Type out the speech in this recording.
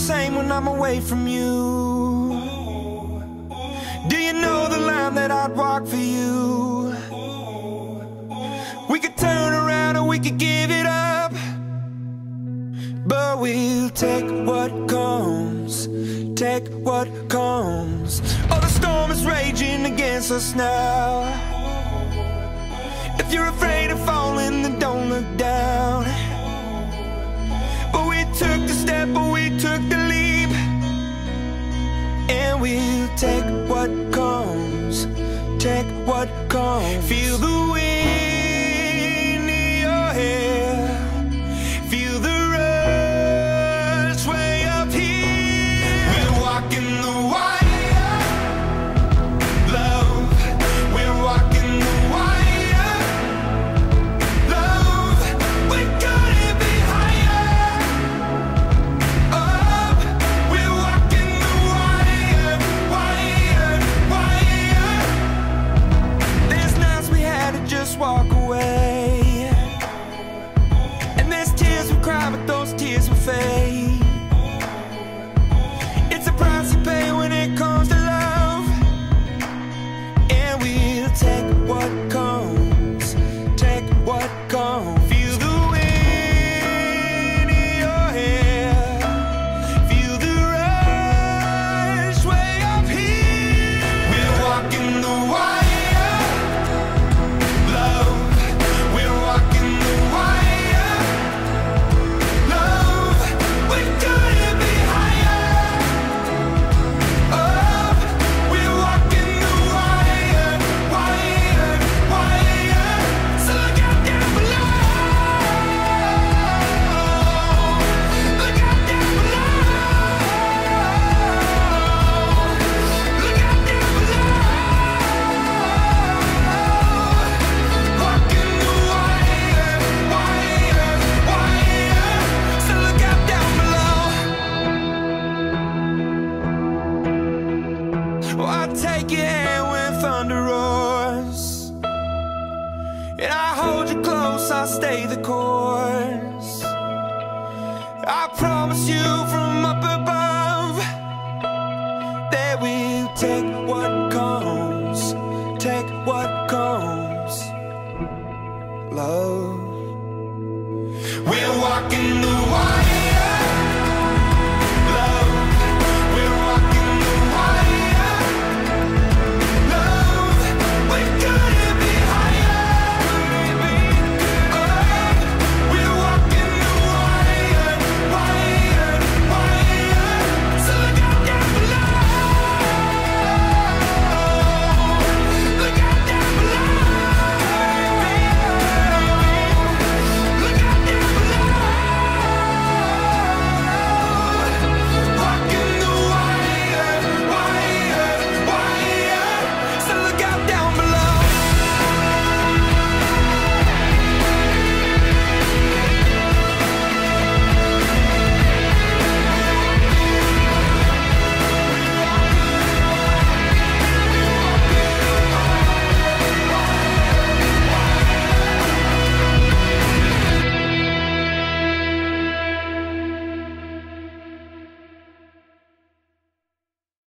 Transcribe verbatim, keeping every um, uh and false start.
same when I'm away from you. Do you know the line that I'd walk for you? We could turn around or we could give it up, but we'll take what comes, take what comes. Oh, the storm is raging against us now. If you're afraid of falling, then don't look down. But we took the step, but we took the leap, and we'll take what comes, take what comes. Feel the wind in your hair, feel the rush way up here. We're walking the wire, love. We're walking the wire, love. We gotta be higher, up. We're walking the wire, wire, wire. There's nights we had to just walk away, and there's tears we cry, but those tears will fade. It's a price you pay when it comes to love, and we'll take what comes, take what comes. Feel the wind in your hair, feel the rush way up here. We're walking the wire, love. We're walking the wire, love. We gotta be higher, up. We're walking the wire, wire, wire. So look out down below, look out down below, look out down below. Walking the wire, wire, wire. So look out down below. Oh, I take your hand when thunder roars, and I hold you close, I stay the course. I promise you from